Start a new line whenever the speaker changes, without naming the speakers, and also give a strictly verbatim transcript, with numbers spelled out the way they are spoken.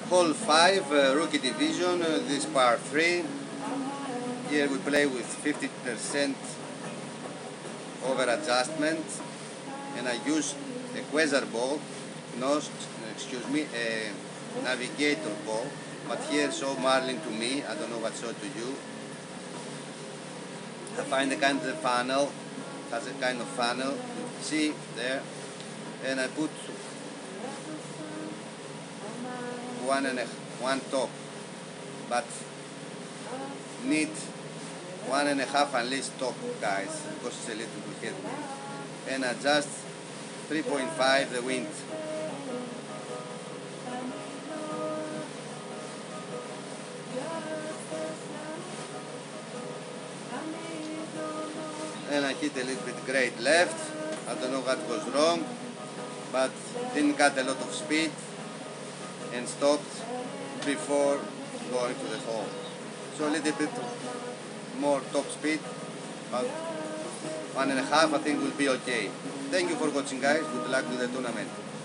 Hole five, uh, Rookie Division, uh, this part three. Here we play with fifty percent over adjustment, and I use a Quasar ball, not, excuse me, a Navigator ball, but here show Marlin to me, I don't know what show to you. I find a kind of funnel, has a kind of funnel, you see there, and I put one and a one top, but need one and a half at least top, guys, because it's a little bit heavy, and adjust three point five the wind. And I hit a little bit great left. I don't know what was wrong, but didn't cut a lot of speed and stopped before going to the hole. So a little bit more top speed, but one and a half I think will be okay. Thank you for watching, guys. Good luck with the tournament.